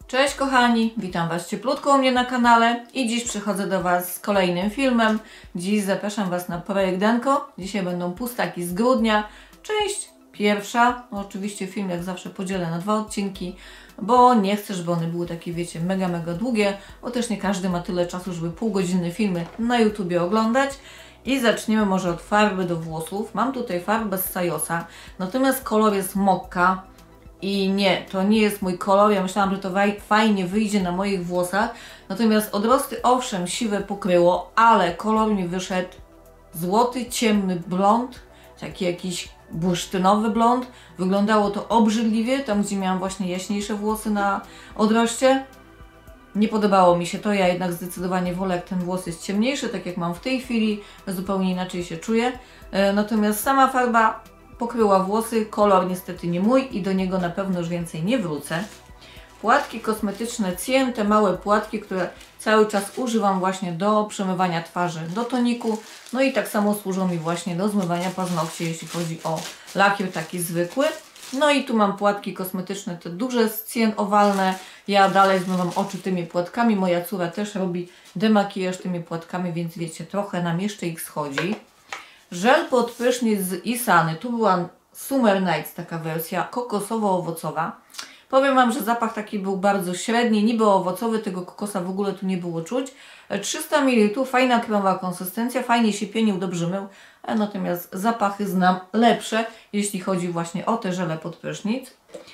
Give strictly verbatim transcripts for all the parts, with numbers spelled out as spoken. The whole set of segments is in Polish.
Cześć kochani, witam Was cieplutko u mnie na kanale i dziś przychodzę do Was z kolejnym filmem. Dziś zapraszam Was na projekt Denko. Dzisiaj będą pustaki z grudnia, część pierwsza. No, oczywiście film jak zawsze podzielę na dwa odcinki, bo nie chcę, żeby one były takie, wiecie, mega, mega długie, bo też nie każdy ma tyle czasu, żeby półgodzinne filmy na YouTubie oglądać. I zaczniemy może od farby do włosów. Mam tutaj farbę z Sajosa, natomiast kolor jest mokka. I nie, to nie jest mój kolor. Ja myślałam, że to fajnie wyjdzie na moich włosach. Natomiast odrosty owszem siwe pokryło, ale kolor mi wyszedł złoty, ciemny blond. Taki jakiś bursztynowy blond. Wyglądało to obrzydliwie, tam gdzie miałam właśnie jaśniejsze włosy na odroście. Nie podobało mi się to, ja jednak zdecydowanie wolę, jak ten włos jest ciemniejszy, tak jak mam w tej chwili. Zupełnie inaczej się czuję. Natomiast sama farba pokryła włosy, kolor niestety nie mój i do niego na pewno już więcej nie wrócę. Płatki kosmetyczne Cien, te małe płatki, które cały czas używam właśnie do przemywania twarzy do toniku. No i tak samo służą mi właśnie do zmywania paznokci, jeśli chodzi o lakier taki zwykły. No i tu mam płatki kosmetyczne, te duże z Cien owalne. Ja dalej zmywam oczy tymi płatkami. Moja córa też robi demakijaż tymi płatkami, więc wiecie, trochę nam jeszcze ich schodzi. Żel pod prysznic z Isany. Tu była Summer Nights, taka wersja kokosowo-owocowa. Powiem Wam, że zapach taki był bardzo średni, niby owocowy, tego kokosa w ogóle tu nie było czuć. trzysta mililitrów, fajna kremowa konsystencja, fajnie się pienił, dobrze mył. Natomiast zapachy znam lepsze, jeśli chodzi właśnie o te żele pod prysznic.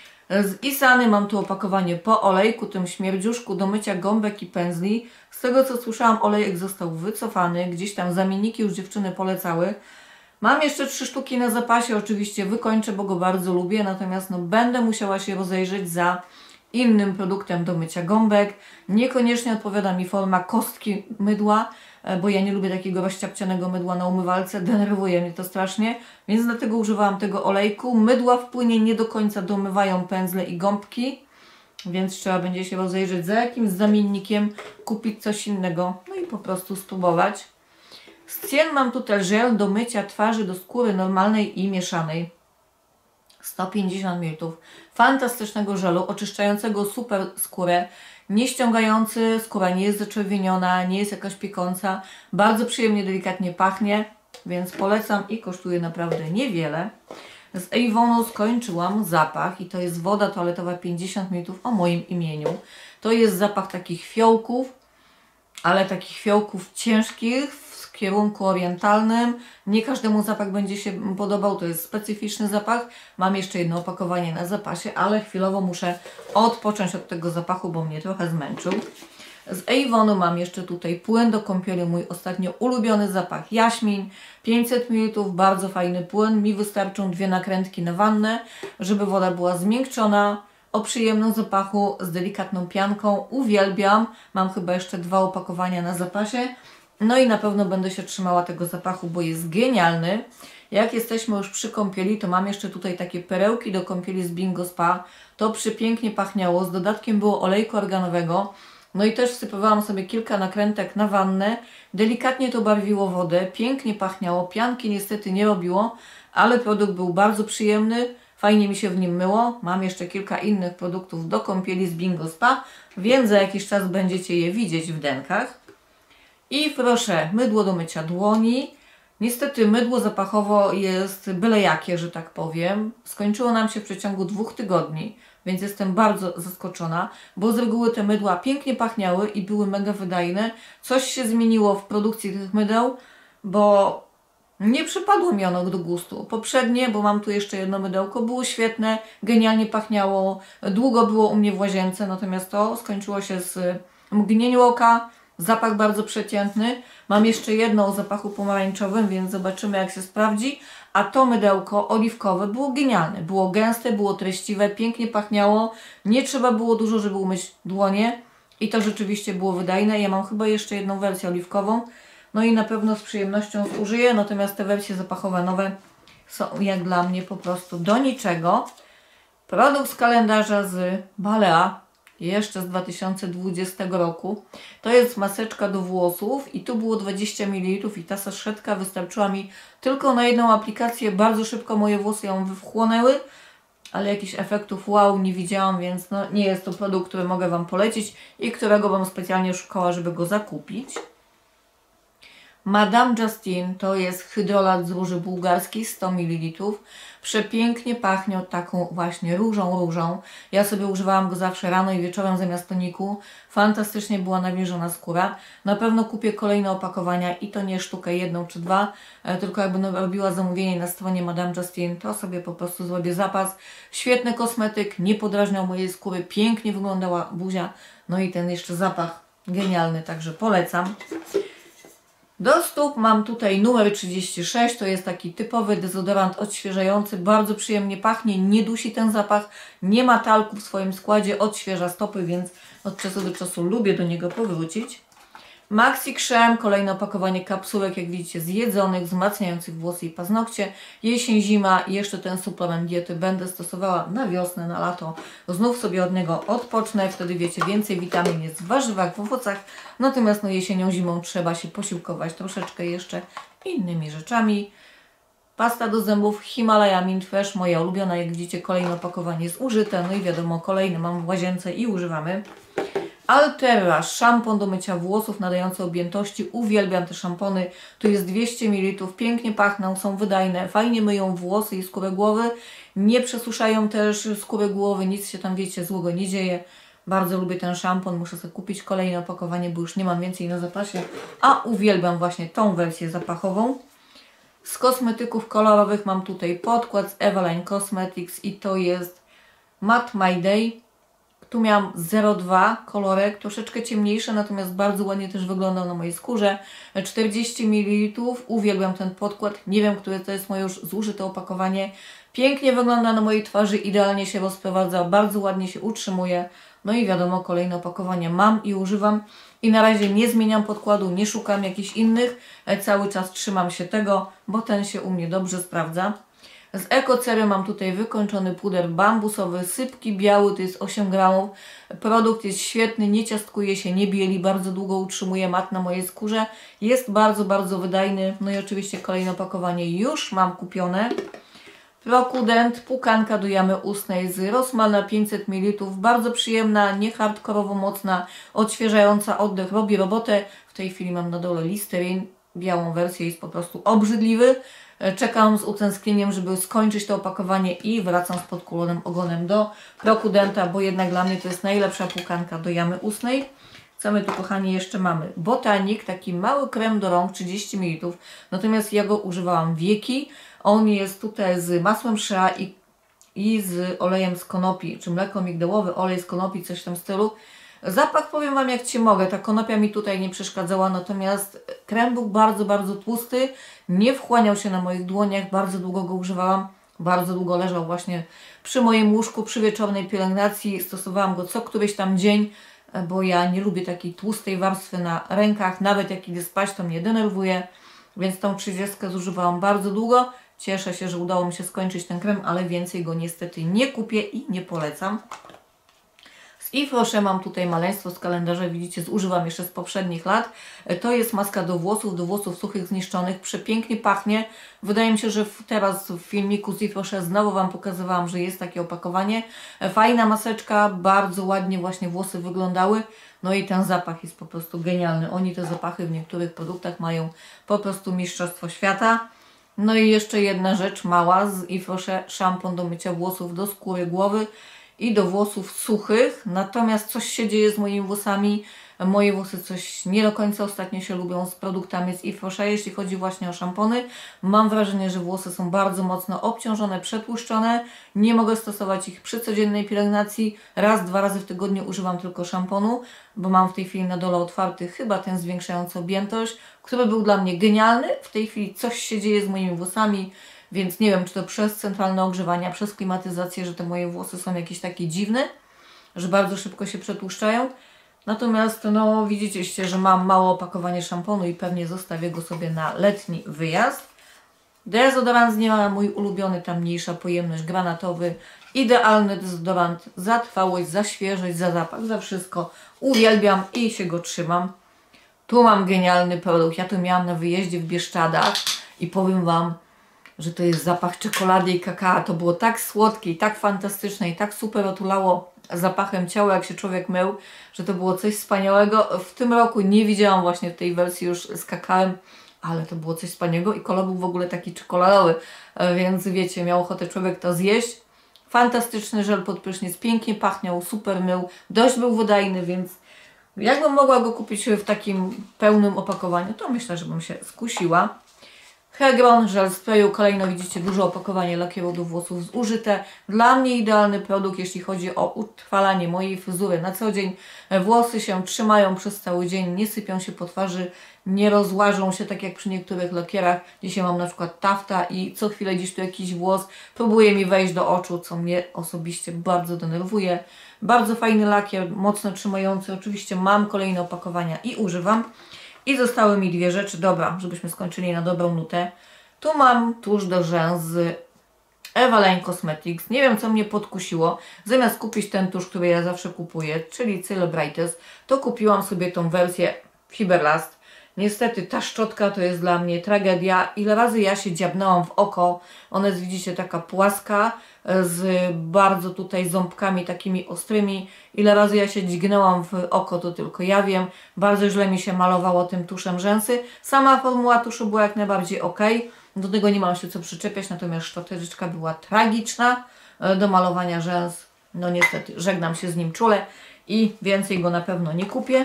Z Isany mam tu opakowanie po olejku, tym śmierdziuszku do mycia gąbek i pędzli. Z tego co słyszałam, olejek został wycofany, gdzieś tam zamienniki już dziewczyny polecały. Mam jeszcze trzy sztuki na zapasie, oczywiście wykończę, bo go bardzo lubię, natomiast no, będę musiała się rozejrzeć za innym produktem do mycia gąbek. Niekoniecznie odpowiada mi forma kostki mydła, bo ja nie lubię takiego rozciapcianego mydła na umywalce, denerwuje mnie to strasznie, więc dlatego używałam tego olejku. Mydła wpłynie nie do końca domywają pędzle i gąbki, więc trzeba będzie się rozejrzeć za jakimś zamiennikiem, kupić coś innego, no i po prostu spróbować. Z Cien mam tutaj żel do mycia twarzy do skóry normalnej i mieszanej. sto pięćdziesiąt mililitrów. Fantastycznego żelu, oczyszczającego super skórę, nie ściągający, skóra nie jest zaczerwieniona, nie jest jakaś piekąca, bardzo przyjemnie, delikatnie pachnie, więc polecam i kosztuje naprawdę niewiele. Z Avonu skończyłam zapach i to jest woda toaletowa pięćdziesiąt mililitrów o moim imieniu. To jest zapach takich fiołków, ale takich fiołków ciężkich, w kierunku orientalnym. Nie każdemu zapach będzie się podobał, to jest specyficzny zapach. Mam jeszcze jedno opakowanie na zapasie, ale chwilowo muszę odpocząć od tego zapachu, bo mnie trochę zmęczył. Z Avonu mam jeszcze tutaj płyn do kąpieli, mój ostatnio ulubiony zapach jaśmin, pięćset mililitrów, bardzo fajny płyn. Mi wystarczą dwie nakrętki na wannę, żeby woda była zmiękczona, o przyjemnym zapachu, z delikatną pianką. Uwielbiam, mam chyba jeszcze dwa opakowania na zapasie. No i na pewno będę się trzymała tego zapachu, bo jest genialny. Jak jesteśmy już przy kąpieli, to mam jeszcze tutaj takie perełki do kąpieli z Bingo Spa. To przepięknie pachniało, z dodatkiem było olejku organowego. No i też wsypywałam sobie kilka nakrętek na wannę. Delikatnie to barwiło wodę, pięknie pachniało, pianki niestety nie robiło, ale produkt był bardzo przyjemny. Fajnie mi się w nim myło. Mam jeszcze kilka innych produktów do kąpieli z Bingo Spa, więc za jakiś czas będziecie je widzieć w denkach. I proszę, mydło do mycia dłoni. Niestety mydło zapachowo jest byle jakie, że tak powiem. Skończyło nam się w przeciągu dwóch tygodni, więc jestem bardzo zaskoczona, bo z reguły te mydła pięknie pachniały i były mega wydajne. Coś się zmieniło w produkcji tych mydeł, bo nie przypadło mi ono do gustu. Poprzednie, bo mam tu jeszcze jedno mydełko, było świetne, genialnie pachniało, długo było u mnie w łazience, natomiast to skończyło się z mgnieniem oka, zapach bardzo przeciętny. Mam jeszcze jedno o zapachu pomarańczowym, więc zobaczymy jak się sprawdzi. A to mydełko oliwkowe było genialne, było gęste, było treściwe, pięknie pachniało, nie trzeba było dużo, żeby umyć dłonie i to rzeczywiście było wydajne. Ja mam chyba jeszcze jedną wersję oliwkową. No i na pewno z przyjemnością zużyję, natomiast te wersje zapachowe nowe są jak dla mnie po prostu do niczego. Produkt z kalendarza z Balea, jeszcze z dwa tysiące dwudziestego roku. To jest maseczka do włosów i tu było dwadzieścia mililitrów i ta saszetka wystarczyła mi tylko na jedną aplikację. Bardzo szybko moje włosy ją wchłonęły, ale jakichś efektów wow nie widziałam, więc no, nie jest to produkt, który mogę Wam polecić i którego Wam specjalnie szukała, żeby go zakupić. Madame Justine to jest hydrolat z róży bułgarskiej, sto mililitrów. Przepięknie pachnie taką właśnie różą, różą. Ja sobie używałam go zawsze rano i wieczorem zamiast toniku. Fantastycznie była nawilżona skóra. Na pewno kupię kolejne opakowania i to nie sztukę jedną czy dwa, tylko jak będę robiła zamówienie na stronie Madame Justine, to sobie po prostu zrobię zapas. Świetny kosmetyk, nie podrażniał mojej skóry, pięknie wyglądała buzia. No i ten jeszcze zapach genialny, także polecam. Do stóp mam tutaj numer trzydzieści sześć, to jest taki typowy dezodorant odświeżający, bardzo przyjemnie pachnie, nie dusi ten zapach, nie ma talku w swoim składzie, odświeża stopy, więc od czasu do czasu lubię do niego powrócić. Maxi Creme, kolejne opakowanie kapsułek, jak widzicie, zjedzonych, wzmacniających włosy i paznokcie. Jesień, zima i jeszcze ten suplement diety będę stosowała na wiosnę, na lato. Znów sobie od niego odpocznę, wtedy wiecie, więcej witamin jest w warzywach, w owocach. Natomiast no jesienią, zimą trzeba się posiłkować troszeczkę jeszcze innymi rzeczami. Pasta do zębów Himalaya Mint Fresh, moja ulubiona, jak widzicie, kolejne opakowanie jest użyte. No i wiadomo, kolejne mam w łazience i używamy. Altera, szampon do mycia włosów nadający objętości. Uwielbiam te szampony. Tu jest dwieście mililitrów, pięknie pachną, są wydajne, fajnie myją włosy i skórę głowy. Nie przesuszają też skóry głowy, nic się tam, wiecie, złego nie dzieje. Bardzo lubię ten szampon, muszę sobie kupić kolejne opakowanie, bo już nie mam więcej na zapasie. A uwielbiam właśnie tą wersję zapachową. Z kosmetyków kolorowych mam tutaj podkład z Eveline Cosmetics i to jest Matte My Day. Tu miałam zero dwa kolorek, troszeczkę ciemniejszy, natomiast bardzo ładnie też wyglądał na mojej skórze. czterdzieści mililitrów, uwielbiam ten podkład, nie wiem, które to jest moje już zużyte opakowanie. Pięknie wygląda na mojej twarzy, idealnie się rozprowadza, bardzo ładnie się utrzymuje. No i wiadomo, kolejne opakowania mam i używam. I na razie nie zmieniam podkładu, nie szukam jakichś innych, cały czas trzymam się tego, bo ten się u mnie dobrze sprawdza. Z Ekocery mam tutaj wykończony puder bambusowy, sypki biały, to jest osiem gramów. Produkt jest świetny, nie ciastkuje się, nie bieli, bardzo długo utrzymuje mat na mojej skórze. Jest bardzo, bardzo wydajny. No i oczywiście kolejne opakowanie już mam kupione. Prokudent, pukanka do jamy ustnej z Rossmana pięćset mililitrów. Bardzo przyjemna, nie hardkorowo mocna, odświeżająca oddech, robi robotę. W tej chwili mam na dole Listerine, białą wersję, jest po prostu obrzydliwy. Czekam z utęsknieniem, żeby skończyć to opakowanie i wracam z podkulonym ogonem do Prokudenta, bo jednak dla mnie to jest najlepsza pukanka do jamy ustnej. Co my tu, kochani, jeszcze mamy? Botanik, taki mały krem do rąk, trzydzieści mililitrów. Natomiast ja go używałam wieki. On jest tutaj z masłem shea i, i z olejem z konopi, czy mleko migdałowe, olej z konopi, coś w tym stylu. Zapach, powiem Wam, jak Ci mogę, ta konopia mi tutaj nie przeszkadzała, natomiast krem był bardzo, bardzo tłusty, nie wchłaniał się na moich dłoniach, bardzo długo go używałam, bardzo długo leżał właśnie przy moim łóżku, przy wieczornej pielęgnacji, stosowałam go co któryś tam dzień, bo ja nie lubię takiej tłustej warstwy na rękach, nawet jak idę spać, to mnie denerwuje, więc tą trzydziestkę zużywałam bardzo długo. Cieszę się, że udało mi się skończyć ten krem, ale więcej go niestety nie kupię i nie polecam. Z Yves Rocher mam tutaj maleństwo z kalendarza, widzicie, zużywam jeszcze z poprzednich lat. To jest maska do włosów, do włosów suchych, zniszczonych. Przepięknie pachnie. Wydaje mi się, że teraz w filmiku z Yves Rocher znowu Wam pokazywałam, że jest takie opakowanie. Fajna maseczka, bardzo ładnie właśnie włosy wyglądały. No i ten zapach jest po prostu genialny. Oni te zapachy w niektórych produktach mają po prostu mistrzostwo świata. No i jeszcze jedna rzecz mała z Yves Rocher, szampon do mycia włosów, do skóry głowy i do włosów suchych, natomiast coś się dzieje z moimi włosami. Moje włosy coś nie do końca ostatnio się lubią z produktami z Yves Rocher, jeśli chodzi właśnie o szampony. Mam wrażenie, że włosy są bardzo mocno obciążone, przetłuszczone. Nie mogę stosować ich przy codziennej pielęgnacji. Raz, dwa razy w tygodniu używam tylko szamponu, bo mam w tej chwili na dole otwarty chyba ten zwiększający objętość, który był dla mnie genialny. W tej chwili coś się dzieje z moimi włosami. Więc nie wiem, czy to przez centralne ogrzewanie, przez klimatyzację, że te moje włosy są jakieś takie dziwne, że bardzo szybko się przetłuszczają. Natomiast no widzicie, że mam małe opakowanie szamponu i pewnie zostawię go sobie na letni wyjazd. Dezodorant z Niema, mój ulubiony, ta mniejsza pojemność, granatowy. Idealny dezodorant, za trwałość, za świeżość, za zapach, za wszystko. Uwielbiam i się go trzymam. Tu mam genialny produkt, ja to miałam na wyjeździe w Bieszczadach i powiem Wam, że to jest zapach czekolady i kakao. To było tak słodkie i tak fantastyczne i tak super otulało zapachem ciała, jak się człowiek mył, że to było coś wspaniałego. W tym roku nie widziałam właśnie w tej wersji już z kakałem, ale to było coś wspaniałego i kolor był w ogóle taki czekoladowy, więc wiecie, miał ochotę człowiek to zjeść. Fantastyczny żel pod prysznic, pięknie pachniał, super mył, dość był wydajny, więc jakbym mogła go kupić w takim pełnym opakowaniu, to myślę, że bym się skusiła. Hegron, żel sprayu, kolejno widzicie duże opakowanie lakieru do włosów zużyte. Dla mnie idealny produkt, jeśli chodzi o utrwalanie mojej fryzury na co dzień. Włosy się trzymają przez cały dzień, nie sypią się po twarzy, nie rozłażą się tak jak przy niektórych lakierach. Dzisiaj mam na przykład tafta i co chwilę gdzieś tu jakiś włos próbuje mi wejść do oczu, co mnie osobiście bardzo denerwuje. Bardzo fajny lakier, mocno trzymający. Oczywiście mam kolejne opakowania i używam. I zostały mi dwie rzeczy, dobra, żebyśmy skończyli na dobrą nutę. Tu mam tusz do rzęs z Eva Lane Cosmetics. Nie wiem, co mnie podkusiło. Zamiast kupić ten tusz, który ja zawsze kupuję, czyli Celebrites, to kupiłam sobie tą wersję Fiberlast. Niestety ta szczotka to jest dla mnie tragedia. Ile razy ja się dziabnęłam w oko. Ona jest, widzicie, taka płaska, z bardzo tutaj ząbkami takimi ostrymi. Ile razy ja się dźgnęłam w oko, to tylko ja wiem. Bardzo źle mi się malowało tym tuszem rzęsy. Sama formuła tuszu była jak najbardziej ok. Do tego nie mam się co przyczepiać, natomiast szczoteczka była tragiczna do malowania rzęs. No niestety, żegnam się z nim czule i więcej go na pewno nie kupię.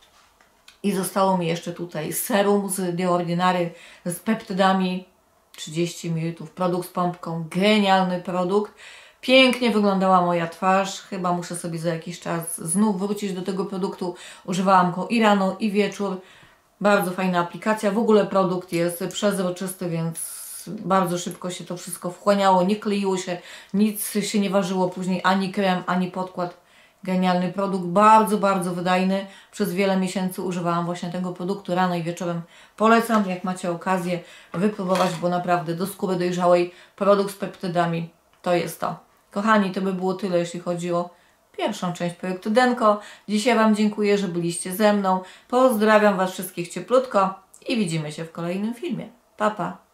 I zostało mi jeszcze tutaj serum z The Ordinary z peptydami, trzydzieści mililitrów, produkt z pompką, genialny produkt. Pięknie wyglądała moja twarz, chyba muszę sobie za jakiś czas znów wrócić do tego produktu. Używałam go i rano, i wieczór. Bardzo fajna aplikacja, w ogóle produkt jest przezroczysty, więc bardzo szybko się to wszystko wchłaniało, nie kleiło się, nic się nie ważyło później, ani krem, ani podkład. Genialny produkt, bardzo, bardzo wydajny. Przez wiele miesięcy używałam właśnie tego produktu rano i wieczorem. Polecam, jak macie okazję, wypróbować, bo naprawdę do skóry dojrzałej produkt z peptydami to jest to. Kochani, to by było tyle, jeśli chodzi o pierwszą część projektu Denko. Dzisiaj Wam dziękuję, że byliście ze mną. Pozdrawiam Was wszystkich cieplutko i widzimy się w kolejnym filmie. Pa, pa!